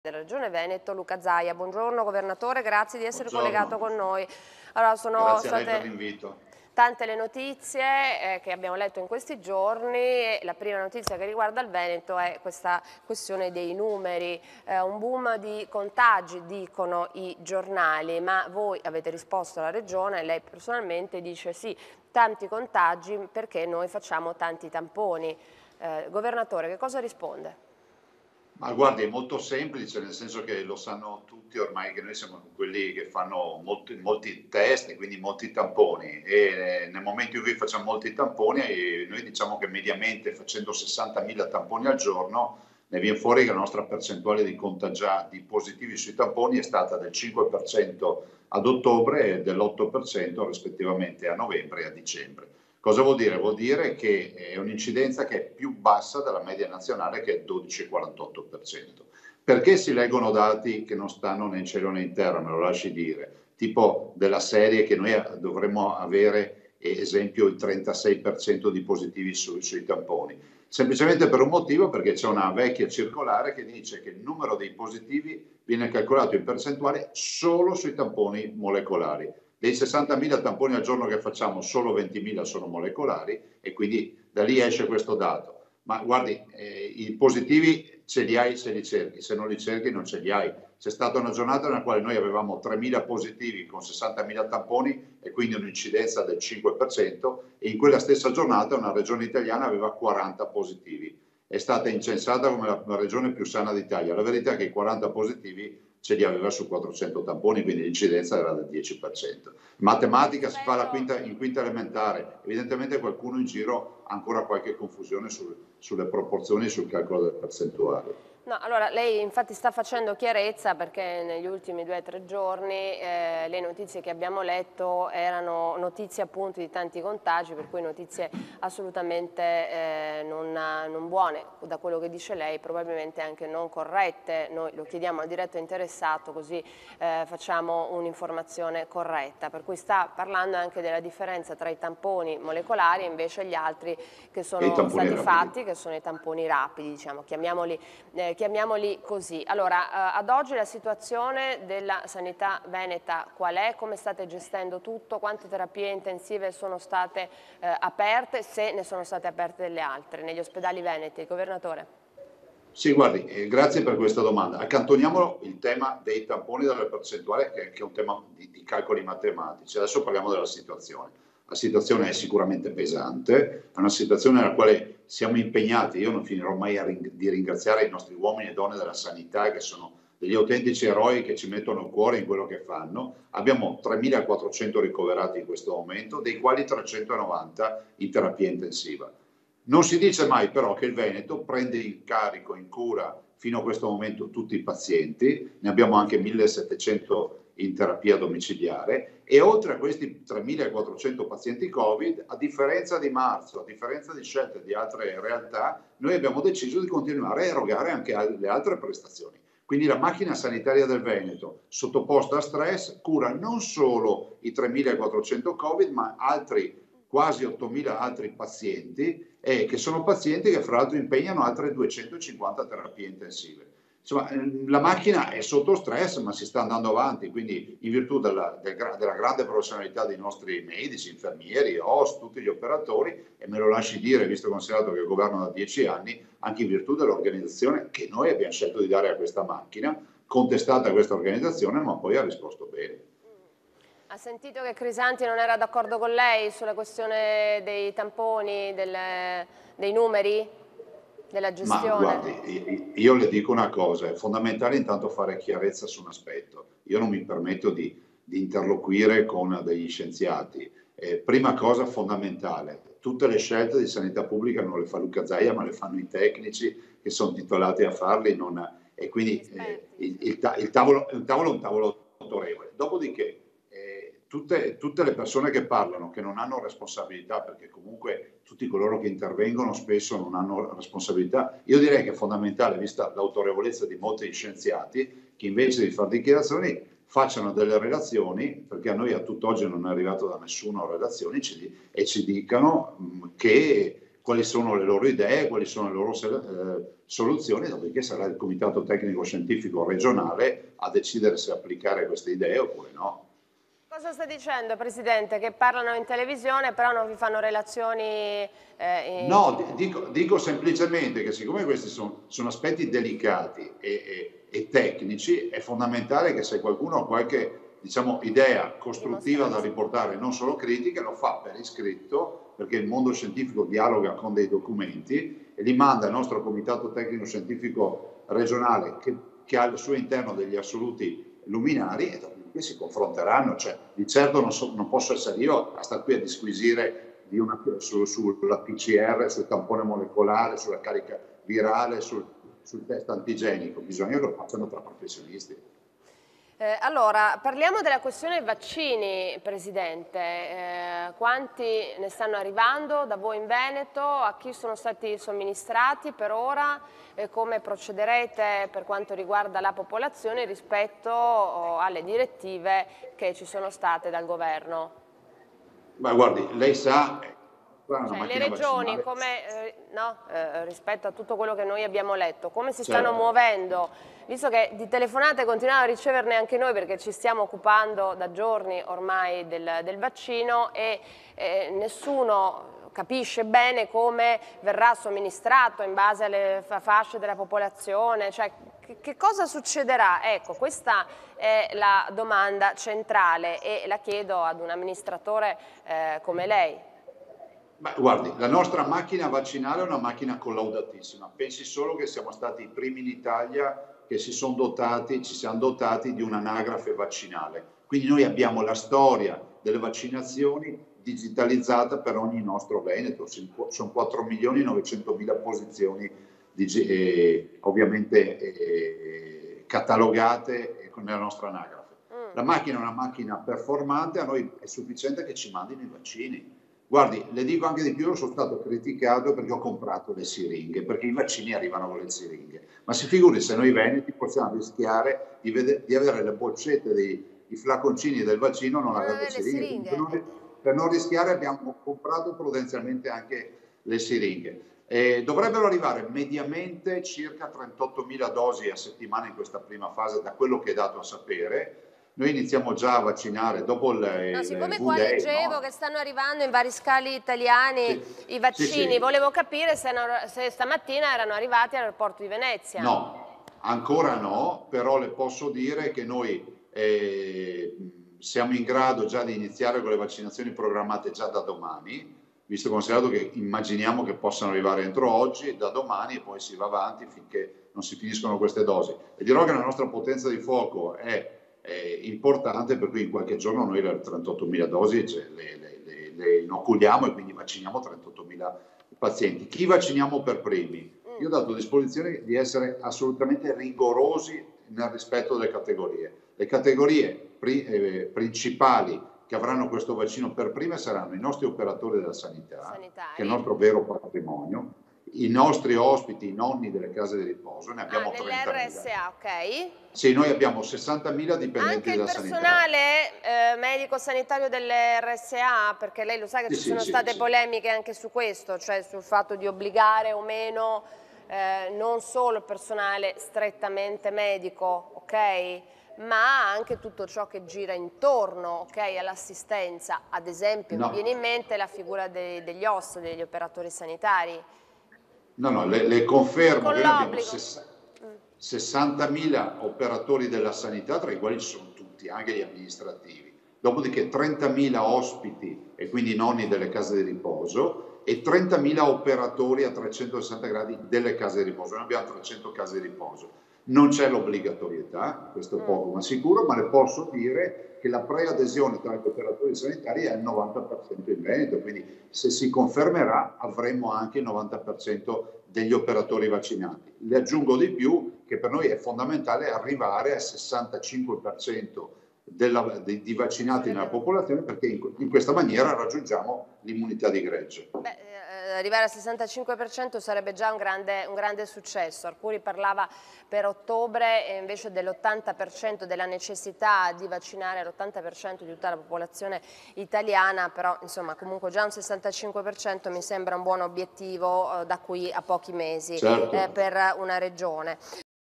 della Regione Veneto, Luca Zaia. Buongiorno Governatore, grazie di essere collegato Buongiorno, con noi. Allora, sono grazie a lei per state l'invito. tante le notizie che abbiamo letto in questi giorni e la prima notizia che riguarda il Veneto è questa questione dei numeri, un boom di contagi dicono i giornali, ma voi avete risposto alla Regione, lei personalmente dice sì, tanti contagi perché noi facciamo tanti tamponi. Governatore, che cosa risponde? Ma guardi, è molto semplice, nel senso che lo sanno tutti ormai che noi siamo quelli che fanno molti test e quindi molti tamponi e nel momento in cui facciamo molti tamponi noi diciamo che mediamente facendo 60.000 tamponi al giorno ne viene fuori che la nostra percentuale di contagiati positivi sui tamponi è stata del 5% ad ottobre e dell'8% rispettivamente a novembre e a dicembre. Cosa vuol dire? Vuol dire che è un'incidenza che è più bassa della media nazionale, che è il 12,48%. Perché si leggono dati che non stanno né in cielo né in terra, me lo lasci dire, tipo della serie che noi dovremmo avere, esempio, il 36% di positivi sui tamponi? Semplicemente per un motivo, perché c'è una vecchia circolare che dice che il numero dei positivi viene calcolato in percentuale solo sui tamponi molecolari. Dei 60.000 tamponi al giorno che facciamo, solo 20.000 sono molecolari e quindi da lì esce questo dato. Ma guardi, i positivi ce li hai se li cerchi, se non li cerchi non ce li hai. C'è stata una giornata nella quale noi avevamo 3.000 positivi con 60.000 tamponi e quindi un'incidenza del 5% e in quella stessa giornata una regione italiana aveva 40 positivi. È stata incensata come la regione più sana d'Italia. La verità è che i 40 positivi ce li aveva su 400 tamponi, quindi l'incidenza era del 10%. Matematica si fa in quinta elementare, evidentemente qualcuno in giro ha ancora qualche confusione sulle proporzioni e sul calcolo delle percentuali. No, allora lei infatti sta facendo chiarezza perché negli ultimi 2 o 3 giorni le notizie che abbiamo letto erano notizie appunto di tanti contagi, per cui notizie assolutamente non buone, da quello che dice lei, probabilmente anche non corrette. Noi lo chiediamo al diretto interessato così facciamo un'informazione corretta, per cui sta parlando anche della differenza tra i tamponi molecolari e invece gli altri che sono stati fatti, che sono i tamponi rapidi, diciamo, chiamiamoli così. Allora, ad oggi la situazione della sanità veneta qual è? Come state gestendo tutto? Quante terapie intensive sono state aperte? Se ne sono state aperte delle altre negli ospedali veneti? Governatore. Sì, guardi, grazie per questa domanda. Accantoniamo il tema dei tamponi della percentuale, che è un tema di calcoli matematici. Adesso parliamo della situazione. La situazione è sicuramente pesante, è una situazione nella quale siamo impegnati. Io non finirò mai di ringraziare i nostri uomini e donne della sanità, che sono degli autentici eroi che ci mettono il cuore in quello che fanno. Abbiamo 3.400 ricoverati in questo momento, dei quali 390 in terapia intensiva. Non si dice mai però che il Veneto prende in carico, in cura fino a questo momento tutti i pazienti, ne abbiamo anche 1.700 in terapia domiciliare e oltre a questi 3.400 pazienti Covid, a differenza di marzo, a differenza di scelte di altre realtà, noi abbiamo deciso di continuare a erogare anche le altre prestazioni. Quindi la macchina sanitaria del Veneto, sottoposta a stress, cura non solo i 3.400 Covid, ma altri quasi 8.000 altri pazienti che sono pazienti che fra l'altro impegnano altre 250 terapie intensive. Insomma, la macchina è sotto stress ma si sta andando avanti, quindi in virtù della grande professionalità dei nostri medici, infermieri, OS, tutti gli operatori, e me lo lasci dire, visto e considerato che governo da 10 anni, anche in virtù dell'organizzazione che noi abbiamo scelto di dare a questa macchina, contestata questa organizzazione, ma poi ha risposto bene. Ha sentito che Crisanti non era d'accordo con lei sulla questione dei tamponi, dei numeri, della Ma gestione? guardi, io le dico una cosa, è fondamentale intanto fare chiarezza su un aspetto. Io non mi permetto di interloquire con degli scienziati. Prima cosa fondamentale, tutte le scelte di sanità pubblica non le fa Luca Zaia, ma le fanno i tecnici che sono titolati a farli, e quindi il tavolo è un tavolo autorevole. Dopodiché, tutte le persone che parlano, che non hanno responsabilità, perché comunque tutti coloro che intervengono spesso non hanno responsabilità, io direi che è fondamentale, vista l'autorevolezza di molti scienziati, che invece di fare dichiarazioni facciano delle relazioni, perché a noi a tutt'oggi non è arrivato da nessuno relazioni, e ci dicano che quali sono le loro idee, quali sono le loro soluzioni, dopodiché sarà il Comitato Tecnico Scientifico regionale a decidere se applicare queste idee oppure no. Cosa sta dicendo, Presidente? Che parlano in televisione però non vi fanno relazioni? No, dico semplicemente che siccome questi sono aspetti delicati e tecnici, è fondamentale che se qualcuno ha qualche, diciamo, idea costruttiva da riportare, non solo critica, lo fa per iscritto, perché il mondo scientifico dialoga con dei documenti e li manda al nostro Comitato Tecnico Scientifico regionale che ha al suo interno degli assoluti luminari e dopodiché si confronteranno. Cioè, di certo non posso essere io a stare qui a disquisire sulla PCR, sul tampone molecolare, sulla carica virale, sul test antigenico. Bisogna che lo facciano tra professionisti. Allora, parliamo della questione vaccini, Presidente. Quanti ne stanno arrivando da voi in Veneto? A chi sono stati somministrati per ora? Come procederete per quanto riguarda la popolazione rispetto alle direttive che ci sono state dal Governo? Ma guardi, lei sa, cioè, le regioni, rispetto a tutto quello che noi abbiamo letto, come si stanno muovendo? Visto che di telefonate continuiamo a riceverne anche noi perché ci stiamo occupando da giorni ormai del vaccino e nessuno capisce bene come verrà somministrato in base alle fasce della popolazione, cioè che cosa succederà? Ecco, questa è la domanda centrale e la chiedo ad un amministratore come lei. Beh, guardi, la nostra macchina vaccinale è una macchina collaudatissima. Pensi solo che siamo stati i primi in Italia che ci siamo dotati di un'anagrafe vaccinale. Quindi noi abbiamo la storia delle vaccinazioni digitalizzata per ogni nostro Veneto. Sono 4.900.000 posizioni ovviamente catalogate nella nostra anagrafe. La macchina è una macchina performante, a noi è sufficiente che ci mandino i vaccini. Guardi, le dico anche di più, sono stato criticato perché ho comprato le siringhe, perché i vaccini arrivano con le siringhe. Ma si figuri se noi veneti possiamo rischiare di avere le boccette i flaconcini del vaccino e non avere le siringhe. Per non rischiare abbiamo comprato prudenzialmente anche le siringhe. Dovrebbero arrivare mediamente circa 38.000 dosi a settimana in questa prima fase, da quello che è dato a sapere. Noi iniziamo già a vaccinare dopo siccome qua leggevo che stanno arrivando in vari scali italiani i vaccini, volevo capire se stamattina erano arrivati all'aeroporto di Venezia. No, ancora no, però le posso dire che noi siamo in grado già di iniziare con le vaccinazioni programmate già da domani, visto e considerato che immaginiamo che possano arrivare entro oggi, da domani, e poi si va avanti finché non si finiscono queste dosi. E dirò che la nostra potenza di fuoco è importante, per cui in qualche giorno noi le 38.000 dosi le inoculiamo e quindi vacciniamo 38.000 pazienti. Chi vacciniamo per primi? Io ho dato a disposizione di essere assolutamente rigorosi nel rispetto delle categorie. Le categorie principali che avranno questo vaccino per prime saranno i nostri operatori della sanità, che è il nostro vero patrimonio, i nostri ospiti, i nonni delle case di riposo, ne abbiamo 30.000. Nell'RSA, ok? Sì, noi abbiamo 60.000 dipendenti della sanità. Anche il personale medico-sanitario dell'RSA, perché lei lo sa che ci sono state polemiche anche su questo, cioè sul fatto di obbligare o meno non solo il personale strettamente medico, ok? Ma anche tutto ciò che gira intorno, okay, all'assistenza. Ad esempio, mi viene in mente la figura degli OSS, degli operatori sanitari. No, le confermo che noi abbiamo 60.000 operatori della sanità, tra i quali ci sono tutti, anche gli amministrativi. Dopodiché 30.000 ospiti e quindi nonni delle case di riposo e 30.000 operatori a 360 gradi delle case di riposo. Noi abbiamo 300 case di riposo. Non c'è l'obbligatorietà, questo è poco ma sicuro, ma le posso dire che la preadesione tra gli operatori sanitari è il 90% in Veneto, quindi se si confermerà avremo anche il 90% degli operatori vaccinati. Le aggiungo di più che per noi è fondamentale arrivare al 65% di vaccinati nella popolazione, perché in questa maniera raggiungiamo l'immunità di gregge. arrivare al 65% sarebbe già un grande successo. Arcuri parlava per ottobre invece dell'80%, della necessità di vaccinare l'80% di tutta la popolazione italiana, però insomma comunque già un 65% mi sembra un buon obiettivo da qui a pochi mesi certo. per una regione.